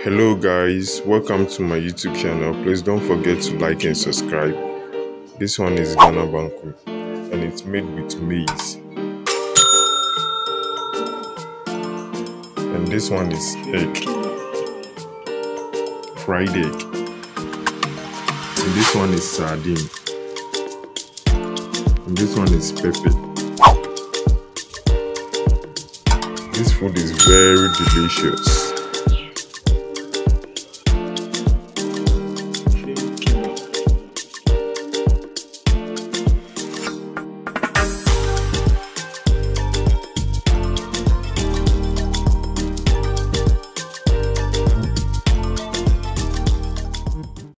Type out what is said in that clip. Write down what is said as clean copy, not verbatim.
Hello guys, welcome to my YouTube channel. Please don't forget to like and subscribe. This one is Ghana Banku and it's made with maize. And this one is egg, fried egg. And this one is sardine. And this one is pepper. This food is very delicious.